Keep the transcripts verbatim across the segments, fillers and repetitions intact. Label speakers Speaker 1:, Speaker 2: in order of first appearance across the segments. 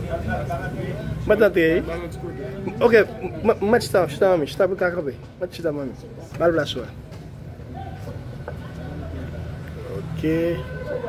Speaker 1: Matante. Ok, match está, está mami, está por cá cabe. Match está mami. Para lá só. Ok.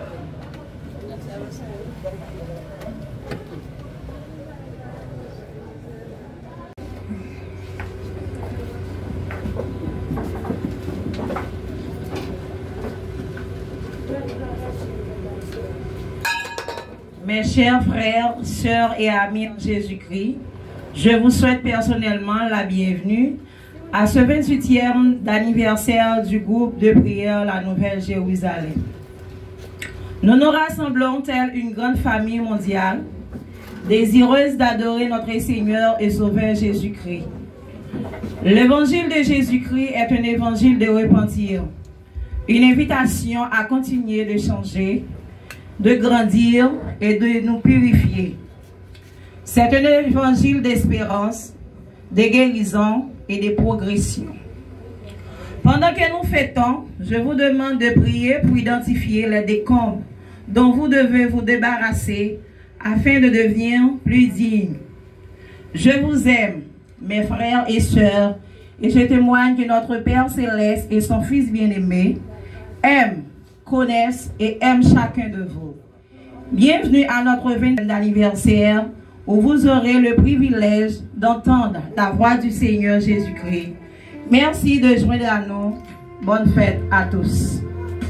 Speaker 2: Mes chers frères, sœurs et amis en Jésus-Christ, je vous souhaite personnellement la bienvenue à ce vingt-huitième anniversaire du groupe de prière La Nouvelle Jérusalem. Nous nous rassemblons telle une grande famille mondiale, désireuse d'adorer notre Seigneur et Sauveur Jésus-Christ. L'évangile de Jésus-Christ est un évangile de repentir, une invitation à continuer de changer, de grandir et de nous purifier. C'est un évangile d'espérance, de guérison et de progression. Pendant que nous fêtons, je vous demande de prier pour identifier les décombres dont vous devez vous débarrasser afin de devenir plus digne. Je vous aime, mes frères et sœurs, et je témoigne que notre Père Céleste et son Fils bien-aimé aiment, connaissent et aiment chacun de vous. Bienvenue à notre vingtième anniversaire où vous aurez le privilège d'entendre la voix du Seigneur Jésus-Christ. Merci de joindre à nous. Bonne fête à tous.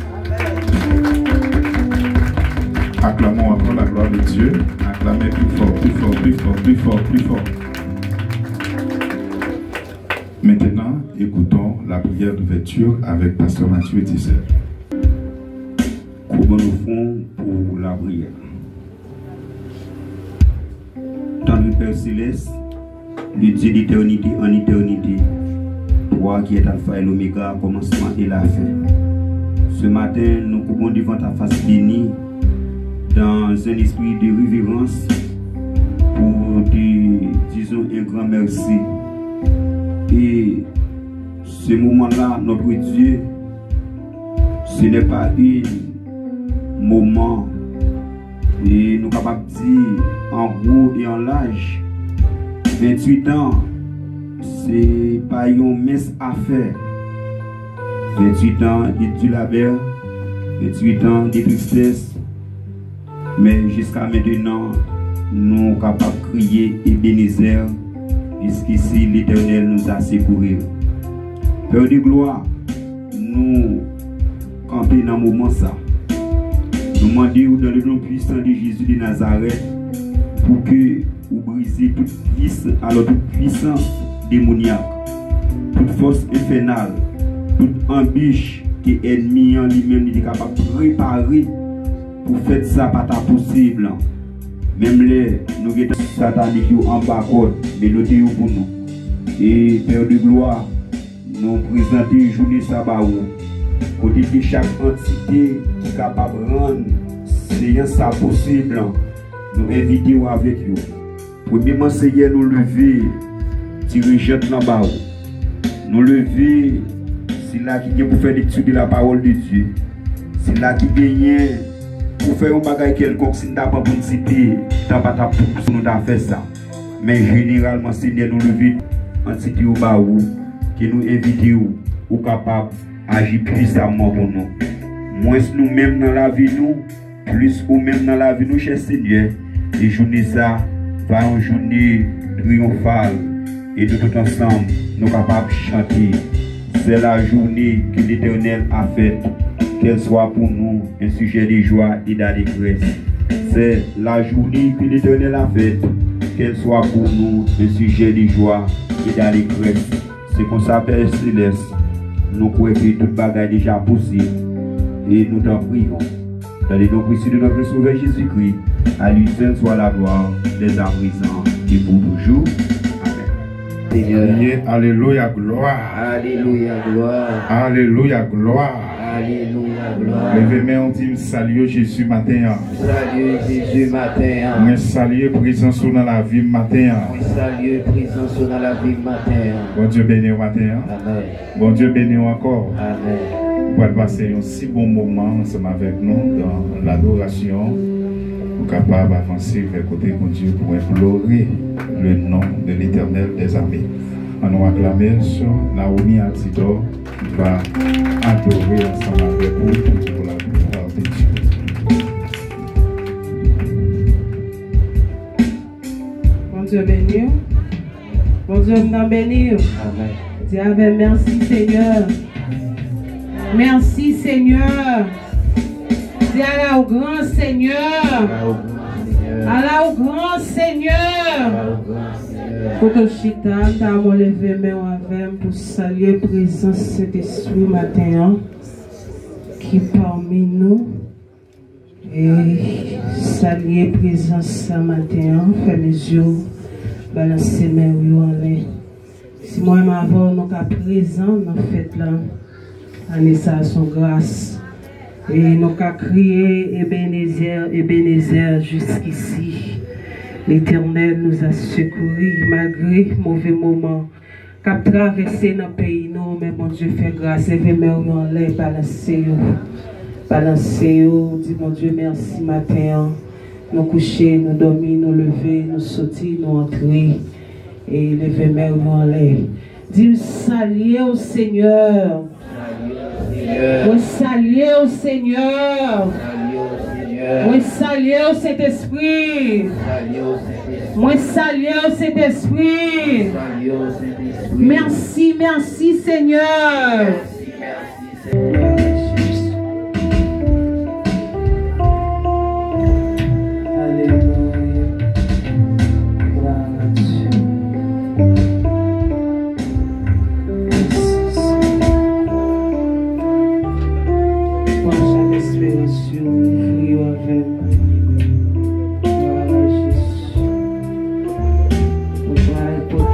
Speaker 3: Acclamons encore la gloire de Dieu. Acclamez plus fort, plus fort, plus fort, plus fort, plus fort. Maintenant, écoutons la prière d'ouverture avec Pasteur Mathieu Tissel.
Speaker 4: Comment nous faisons pour la prière? Dans le Père Céleste, le Dieu d'éternité en éternité, toi qui es Alpha et l'Oméga, commencement et la fin. Ce matin, nous courons devant ta face bénie dans un esprit de révérence pour te disons un grand merci. Et ce moment-là, notre Dieu, ce n'est pas un moment et nous sommes capables de dire en gros et en large vingt-huit ans, c'est pas une mince affaire. vingt-huit ans de du labeur, vingt-huit ans de tristesse, mais jusqu'à maintenant nous sommes capables de crier Ebenezer. Jusqu'ici, l'Éternel nous a secourus. Père de gloire, nous campons dans le moment ça. Nous demandons dans le nom puissant de Jésus de Nazareth pour que vous brisez toute puissance, alors toute puissance démoniaque, toute force infernale, toute embûche que l'ennemi en lui-même est capable de préparer pour faire ça pas possible. Même les nous avons satanique en bas code, mais nous sommes pour nous. Et Père de gloire, nous présentons une journée sabbat. Côté de chaque entité qui est capable de rendre ça possible, nous invitons avec vous. Premièrement, Seigneur, nous lever, tirer jeune en bas. Nous lever, c'est là qui est pour faire l'étude de la parole de Dieu. C'est là qui gagne. Pour faire un bagage quelconque, si nous n'avons pas de cité, nous n'avons pas de nous avons fait ça. Mais généralement, Seigneur, nous lever en cité au bas où, que nous invitons ou capables d'agir puissamment pour nous. Moins nous-mêmes dans la vie, nous, plus ou même dans la vie, nous, cher Seigneur, et journée ça va une journée triomphale. Et de tout ensemble, nous sommes capables de chanter. C'est la journée que l'Éternel a faite. Qu'elle soit pour nous un sujet de joie et d'allégresse. C'est la journée que l'Éternel a faite. Qu'elle soit pour nous un sujet de joie et d'allégresse. C'est qu'on s'appelle Céleste. Nous croyons que toute bagaille déjà possible. Et nous t'en prions. Dans les noms précieux de notre Sauveur Jésus-Christ, à lui seul soit la gloire, dès à présent et pour toujours.
Speaker 3: Amen. Alléluia, gloire.
Speaker 5: Alléluia, gloire.
Speaker 3: Alléluia, gloire.
Speaker 5: Alléluia, gloire.
Speaker 3: Levez-moi, on dit salut Jésus matin.
Speaker 5: Salut Jésus matin.
Speaker 3: Mais salut présence dans la vie matin.
Speaker 5: Salut présence dans la vie matin.
Speaker 3: Bon Dieu béni matin.
Speaker 5: Amen.
Speaker 3: Bon Dieu béni encore.
Speaker 5: Amen.
Speaker 3: Vous allez passer un si bon moment ensemble avec nous dans l'adoration. capable d'avancer vers côté de Dieu pour implorer le nom de l'Éternel des armées. On nous acclamer sur Naomi Altidor qui va adorer ensemble avec vous pour la gloire de Dieu.
Speaker 2: Bon Dieu béni. Bon Dieu nous béni.
Speaker 5: Amen.
Speaker 2: Dis avec merci Seigneur. Merci Seigneur. Dis à la au grand Seigneur. À la au grand Seigneur. Pour que Chita t'a levé main avec pour saluer la présence de cet esprit matin qui est parmi nous. Et saluer la présence ce matin, fait mes yeux, balancer mes yeux en l'air. Si moi m'avons nous qu'à présent dans fête là, année ça son grâce. Et nous qu'à crier Ebenezer, Ebenezer jusqu'ici. L'Éternel nous a secourus malgré mauvais moments. Qu'a traversé dans le pays, nous, mais mon Dieu fait grâce. Et mes en l'air, balancer. Balancer, dis mon Dieu merci matin. Nous coucher, nous dormir, nous lever, nous sauter, nous entrer. Et lever mes en l'air. Dis saluer au Seigneur. Oui, saluer au Seigneur. Oui, saluer au Saint-Esprit. Moi, saluer au Saint-Esprit. Merci, merci Seigneur.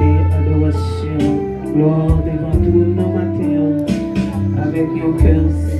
Speaker 6: Gloire devant tout nos matins, avec nos cœurs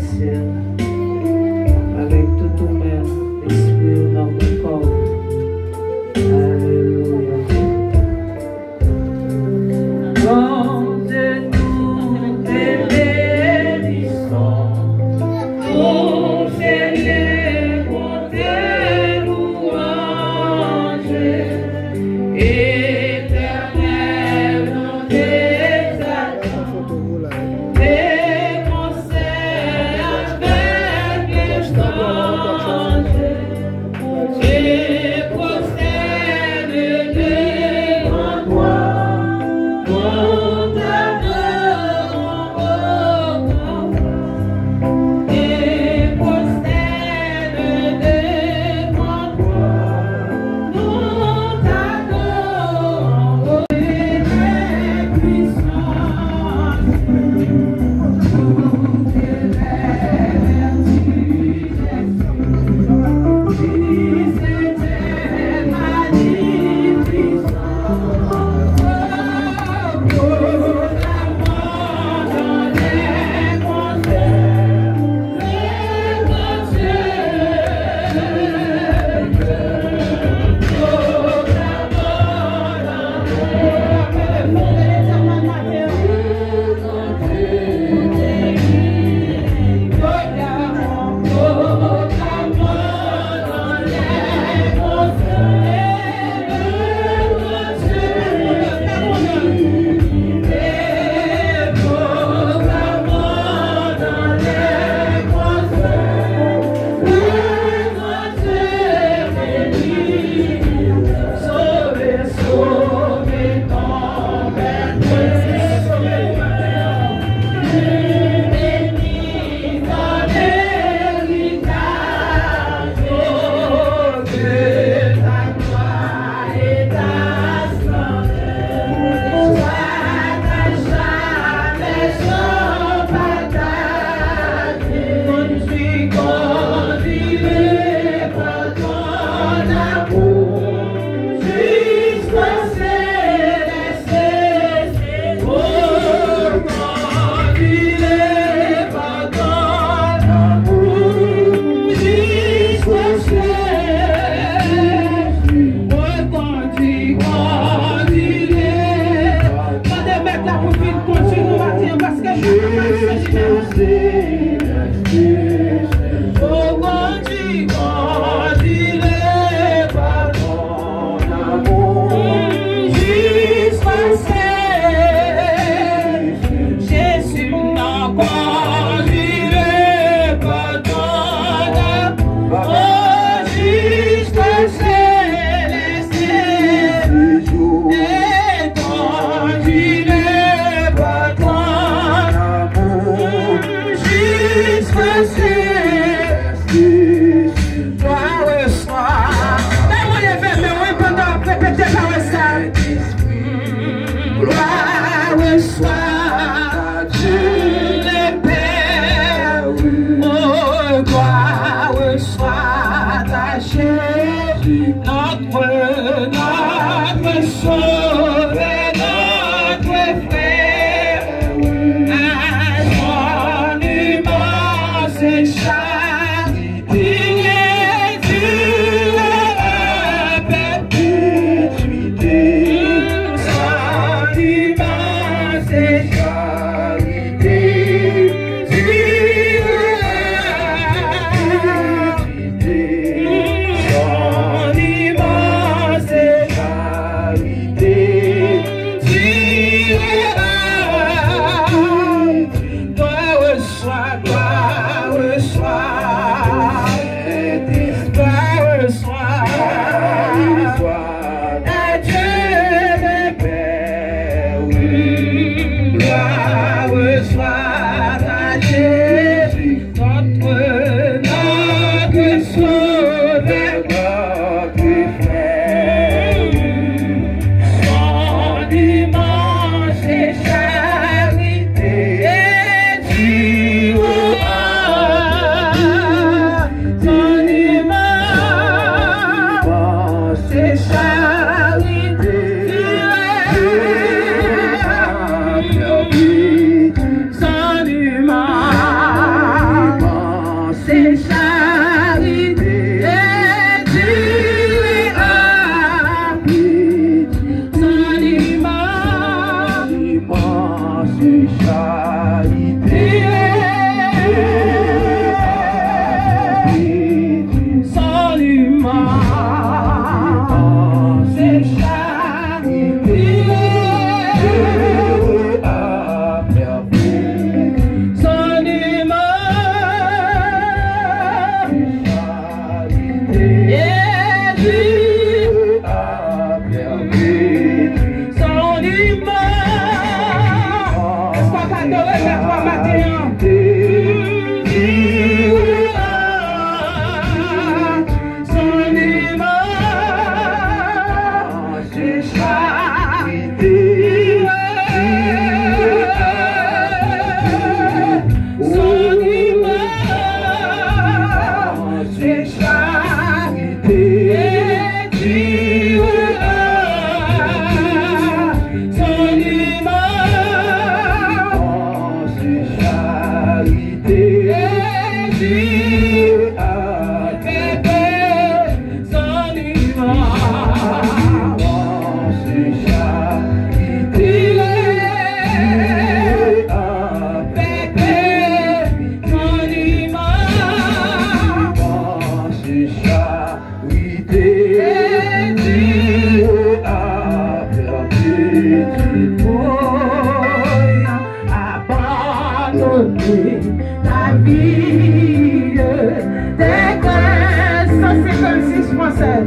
Speaker 6: La vie des cent cinquante-six français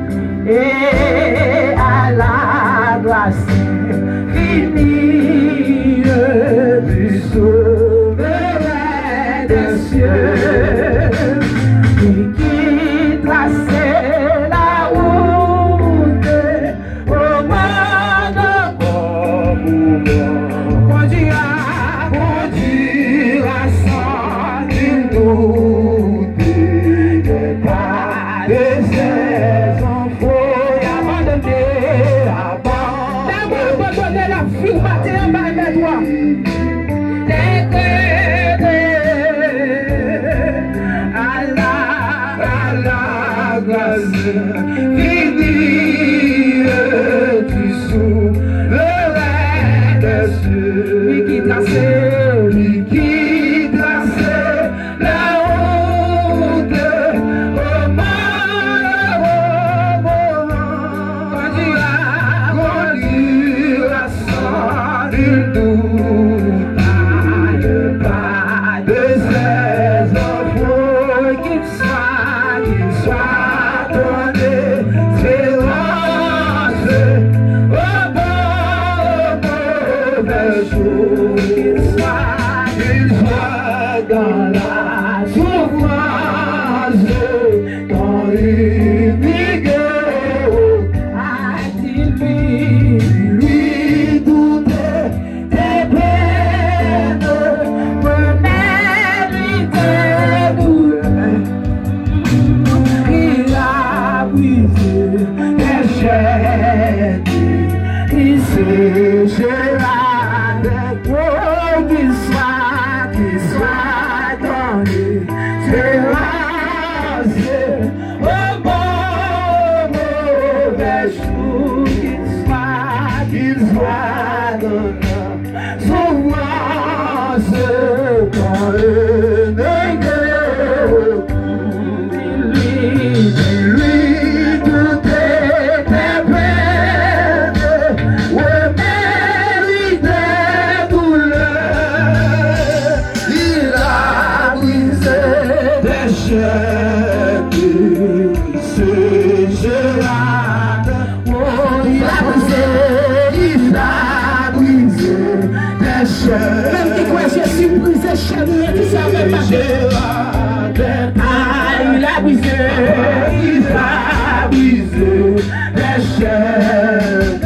Speaker 6: et à la grâce finie du souverain des cieux qui traçait la route au monde comme conduira, conduira sans nul doute que pas de ses enfants abandonnés, abandonnés la vie battée en bas de toi. Fini du sous le rêve de ceux lui qui traçait, lui qui traçait la route au malheureux conduira, conduira sans nul doute pas de ses enfants qu'il soit, qu'il soit donné silence au mauvais jour, qu'il soit, qu'il soit dans la souffrance, dans l'unique a-t-il pu lui douter des peines, me mériter douleur. Il a brisé les chaînes, il séchera des gros, qu'il soit, qu'il soit donné, c'est lancé au bon mauvais jour, qu'il soit, qu'il soit donné, souffrance dans le négré. Même qui croit Jésus brisé chaîne, qui savait pas. Ah, il a brisé, il a brisé les chaînes.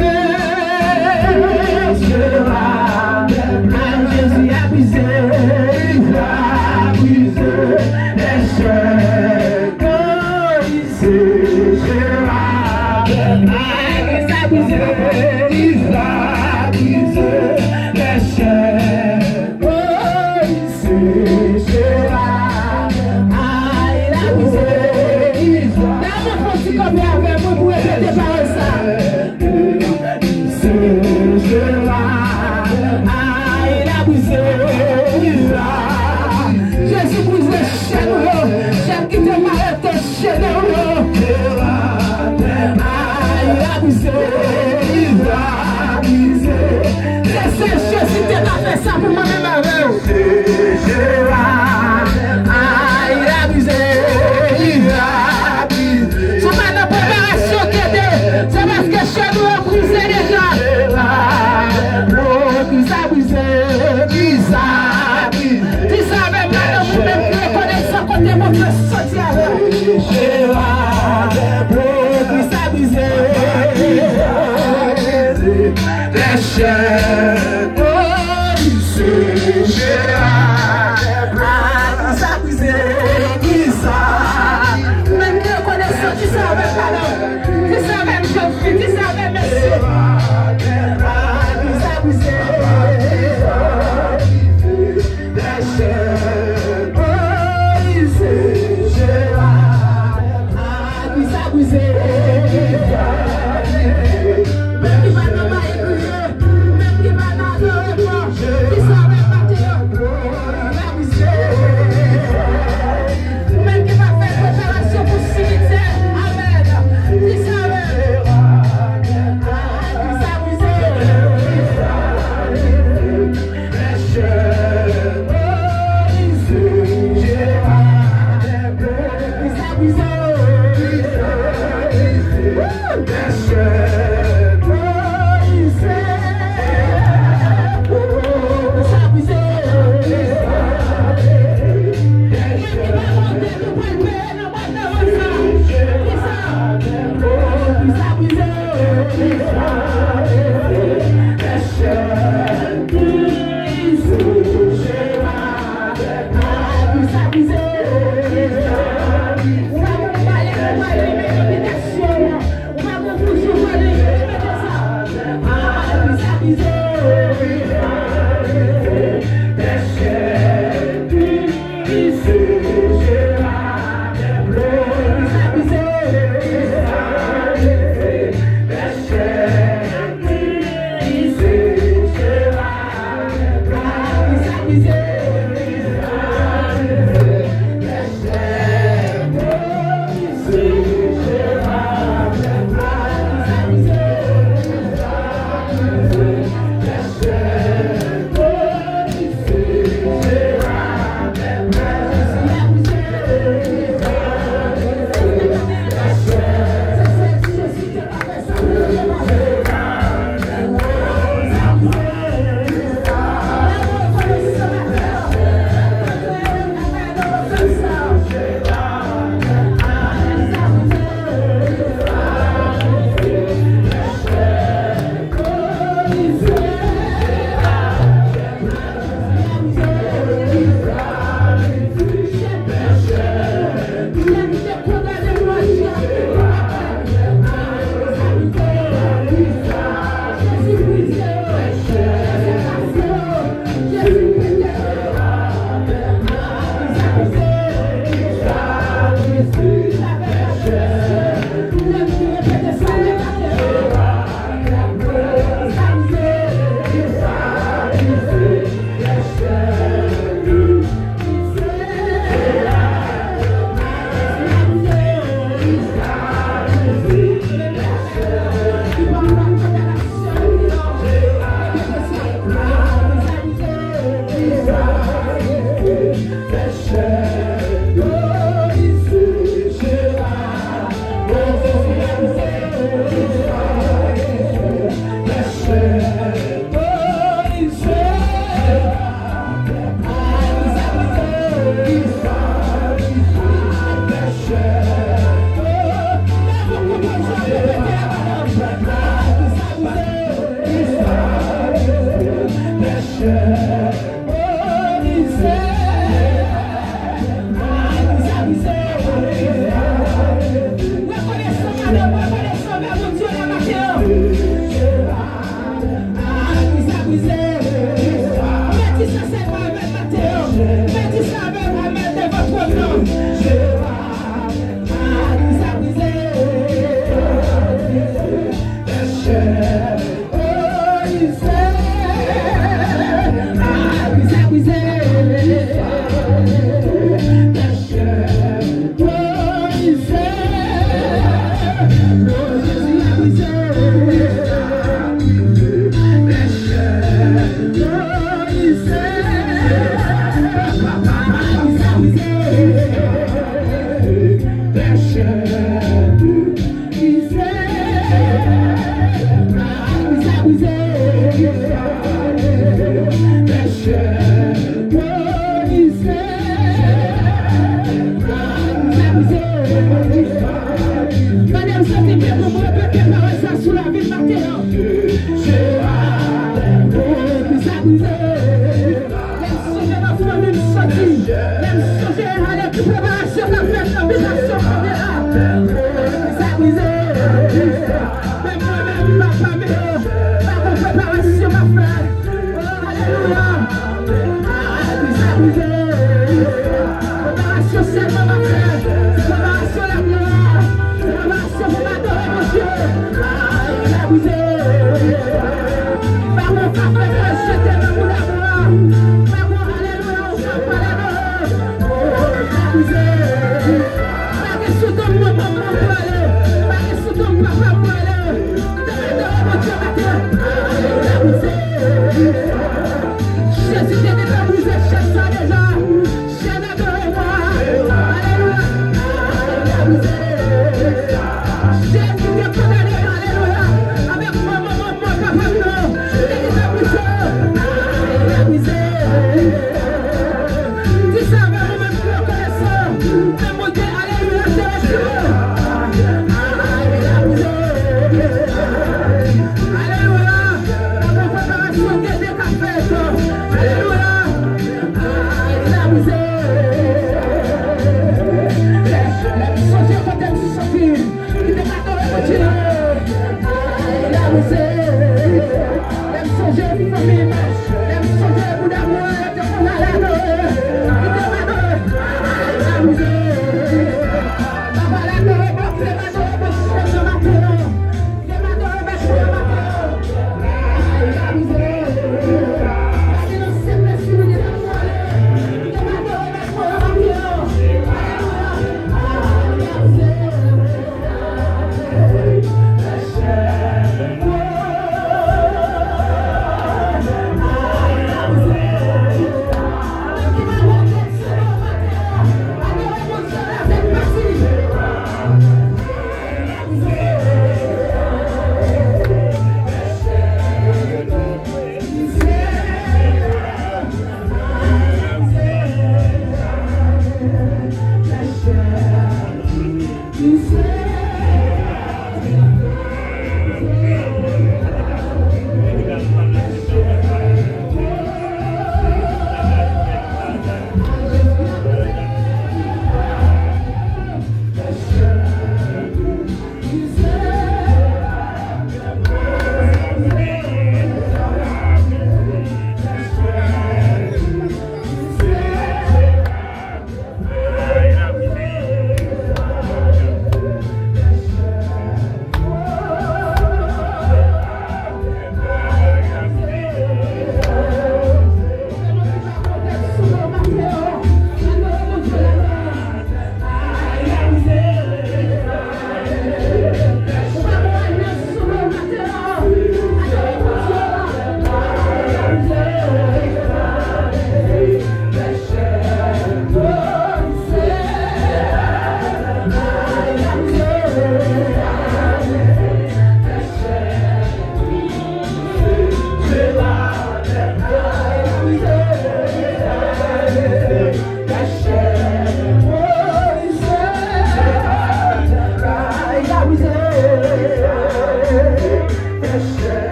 Speaker 6: Jésus a brisé, il a brisé les chaînes. Il séchera, il a brisé, il a brisé les chaînes. Oh, il séchera, qui comme avec moi pour répéter par ça. Ce jeu-là, ah, il a brisé. Jésus brise les chaînes, chaînes qui te m'arrêtent tes chaînes. Ah, il a brisé, il a brisé. C'est Jésus qui t'a fait ça pour moi-même avec. Ah, il a brisé, il a brisé. C'est pas une préparation qui est, c'est parce que chez nous on brise déjà. Oh, qui a brisé, qui a brisé. Qui a même là, vous même qui reconnaissez ça quand les mots peuvent sortir avec. Oh, qui a brisé, les chaînes. Oh, il se gère. Ah, qui a brisé, qui a. Même qui reconnaissent ça, qui a même pas là. Qui a même jeune fille, qui a même monsieur. Ah, qui a brisé.
Speaker 7: Wow.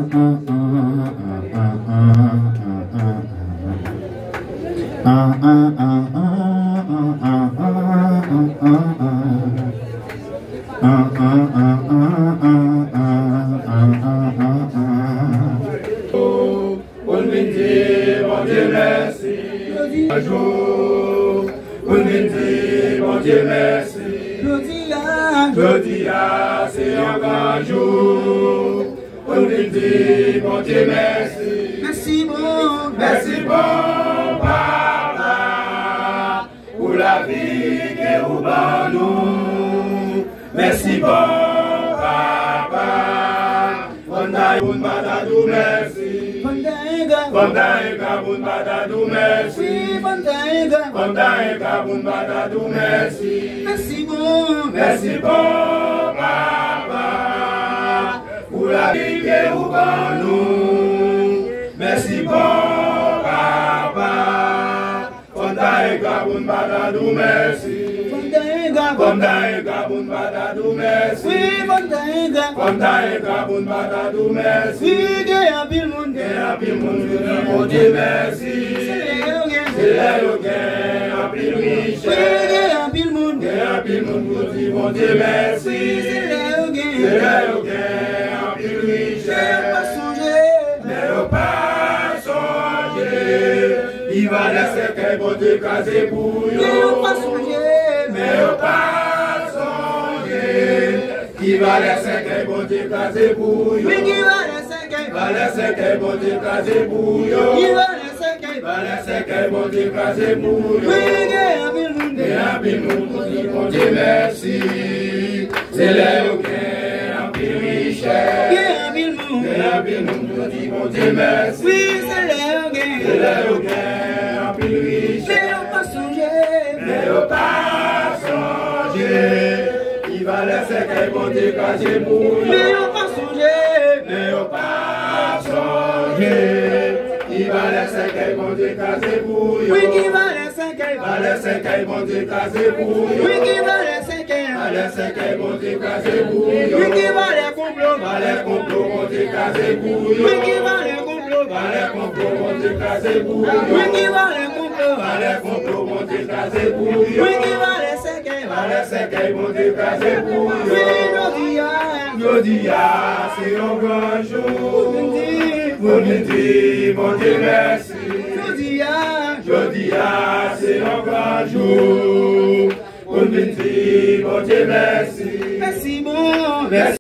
Speaker 6: Merci bon, merci.